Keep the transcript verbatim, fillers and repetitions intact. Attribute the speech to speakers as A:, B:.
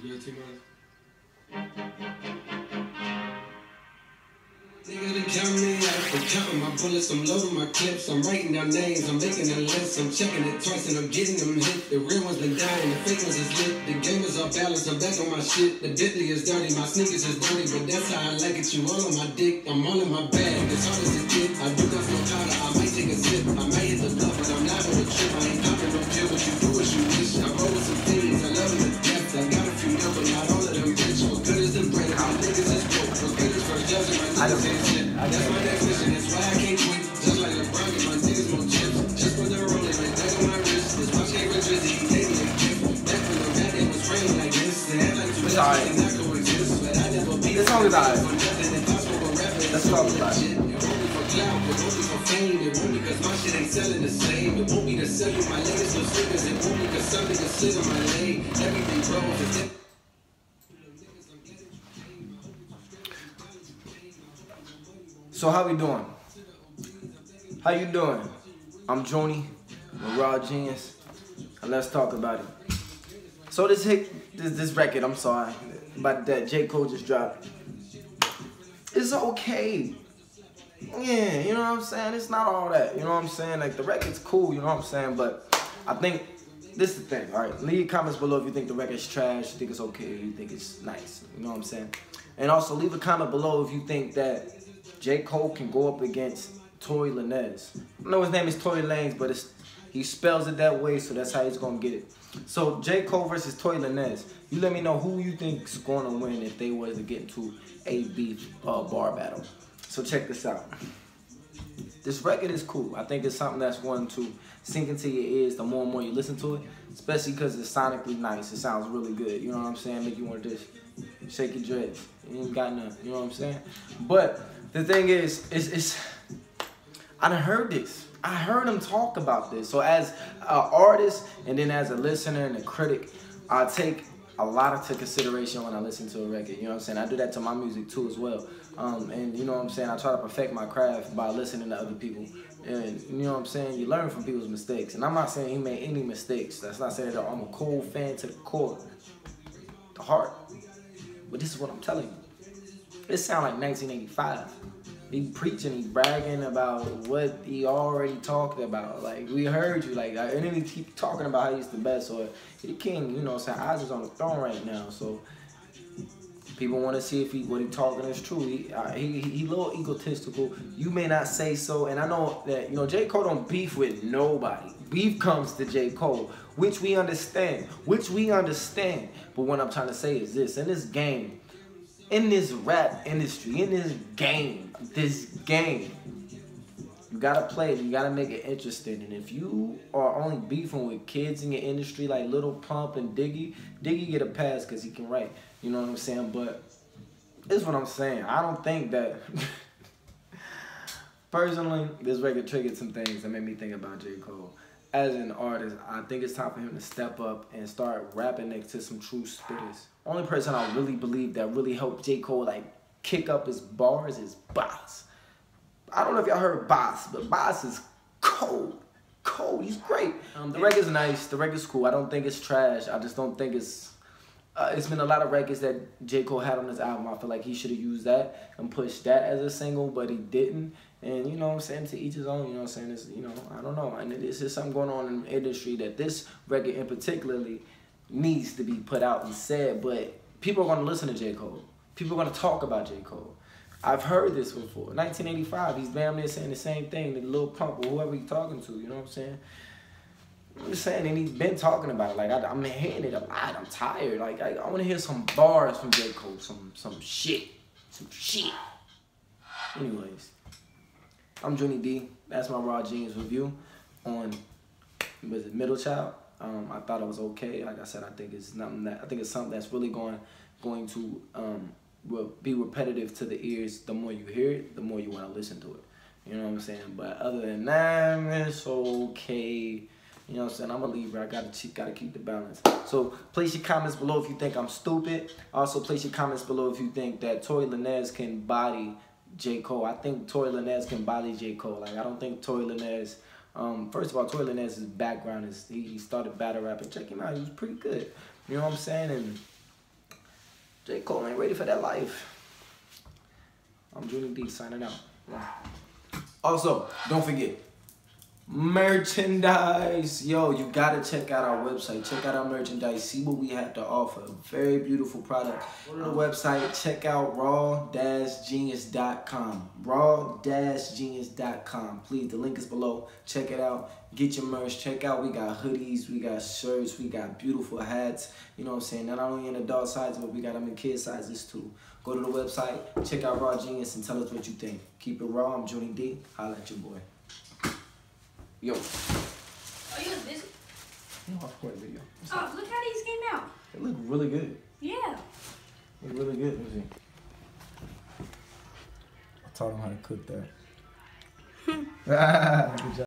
A: good, T-Money? Niggas been counting me out, I'm counting my bullets, I'm loading my clips, I'm writing down names, I'm making a list, I'm checking it twice and I'm getting them hit. The real ones been dying, the fake ones is lit, the game is off balance, I'm back on my shit. The Bentley is dirty, my sneakers is dirty, but that's how I like it. You all on my dick, I'm all in my bag, as hard as it get. I do got some powder, I might take a sip, I might hit the bluff, but I'm not on a trip. I ain't popping no pill, what you do is you wish. I roll with some things, I love them to death. I got a few now, but not all of them bitch. What good is the bread, my niggas is broke. What good is first judging, my niggas ain't shit. That's my next mission, that's why I can't quit. Just like LeBron, get my niggas more chips. Just for the rolling, like that on my wrist. This watch came for Drizzy, he gave me a gift. Back when the rap, it was raining like this. And had like two days, and not coexist. But I never beat
B: this song is alright.
A: Let's talk about it. It won't be for clout, it won't be for fame. It won't be cause my shit ain't selling the same. It won't be to sell you my latest no sneakers. It won't be cause some niggas slid on my lane. Everything grows, it's it.
B: So how we doing? How you doing? I'm Joni, I'm Raw Genius, and let's talk about it. So this hit, this, this record, I'm sorry, about that J. Cole just dropped. It's okay. Yeah, you know what I'm saying? It's not all that, you know what I'm saying? Like, the record's cool, you know what I'm saying? But I think this is the thing, all right? Leave comments below if you think the record's trash, you think it's okay, you think it's nice, you know what I'm saying? And also leave a comment below if you think that J. Cole can go up against Tory Lanez. I know his name is Tory Lanez, but it's, he spells it that way, so that's how he's going to get it. So, J. Cole versus Tory Lanez. You let me know who you think's going to win if they was to get into a beef uh, bar battle. So, check this out. This record is cool. I think it's something that's going to sink into your ears the more and more you listen to it, especially because it's sonically nice. It sounds really good. You know what I'm saying? Make you want to just shake your dreads. You ain't got none. You know what I'm saying? But the thing is, it's, it's I done heard this. I heard him talk about this. So as an artist and then as a listener and a critic, I take a lot into consideration when I listen to a record. You know what I'm saying? I do that to my music too as well. Um, and you know what I'm saying? I try to perfect my craft by listening to other people. And you know what I'm saying? You learn from people's mistakes. And I'm not saying he made any mistakes. That's not saying that I'm a Cole fan to the core, the heart. But this is what I'm telling you. It sound like nineteen eighty-five. He preaching, he bragging about what he already talked about. Like, we heard you, like, and then he keep talking about how he's the best or he the king, you know, so Oz is on the throne right now. So people want to see if he what he talking is true. He, uh, he he a little egotistical. You may not say so, and I know that, you know, J. Cole don't beef with nobody. Beef comes to J. Cole, which we understand, which we understand. But what I'm trying to say is this: in this game, in this rap industry, in this game, this game, you gotta play it, you gotta make it interesting. And if you are only beefing with kids in your industry like Lil Pump and Diggy, Diggy get a pass because he can write. You know what I'm saying? But this is what I'm saying. I don't think that, personally, this record triggered some things that made me think about J. Cole. As an artist, I think it's time for him to step up and start rapping next to some true spitters. Only person I really believe that really helped J. Cole like kick up his bars is Boss. I don't know if y'all heard Boss, but Boss is cold. Cold, he's great. Um, the record's nice, the record's cool. I don't think it's trash. I just don't think it's... Uh, it's been a lot of records that J. Cole had on his album. I feel like he should have used that and pushed that as a single, but he didn't. And you know what I'm saying, to each his own, you know what I'm saying, it's, you know, I don't know. And it's just something going on in the industry that this record in particularly needs to be put out and said, but people are going to listen to J. Cole. People are going to talk about J. Cole. I've heard this before. nineteen eighty-five, he's damn near saying the same thing to Lil Pump or whoever he's talking to, you know what I'm saying? I'm just saying, and he's been talking about it. Like, I, I'm hearing it a lot. I'm tired. Like, I, I want to hear some bars from J. Cole, some some shit, some shit. Anyways, I'm Joni D. That's my Raw Genius review on was it Middle Child. Um, I thought it was okay. Like I said, I think it's nothing that I think it's something that's really going going to um, will be repetitive to the ears. The more you hear it, the more you want to listen to it. You know what I'm saying? But other than that, it's okay. You know what I'm saying? I'm a Libra. I gotta keep, gotta keep the balance. So place your comments below if you think I'm stupid. Also place your comments below if you think that Tory Lanez can body J. Cole. I think Tory Lanez can body J. Cole. Like, I don't think Tory Lanez. Um, first of all, Tory Lanez's background is he, he started battle rapping. Check him out. He was pretty good. You know what I'm saying? And J. Cole ain't ready for that life. I'm Junior D signing out. Also, don't forget, merchandise. Yo, you gotta check out our website. Check out our merchandise. See what we have to offer. Very beautiful product. Go to the website. Check out raw dash genius dot com. raw dash genius dot com. Please, the link is below. Check it out. Get your merch. Check out. We got hoodies. We got shirts. We got beautiful hats. You know what I'm saying? Not only in adult sizes, but we got them in kid sizes too. Go to the website. Check out Raw Genius and tell us what you think. Keep it raw. I'm Junior D. Holla at your boy. Yo.
C: Oh, you was busy?
B: No, I recorded a video. What's
C: oh,
B: up?
C: look how these came out.
B: They look really good.
C: Yeah.
B: They look really good. Let me see. I taught them how to cook that. Good job.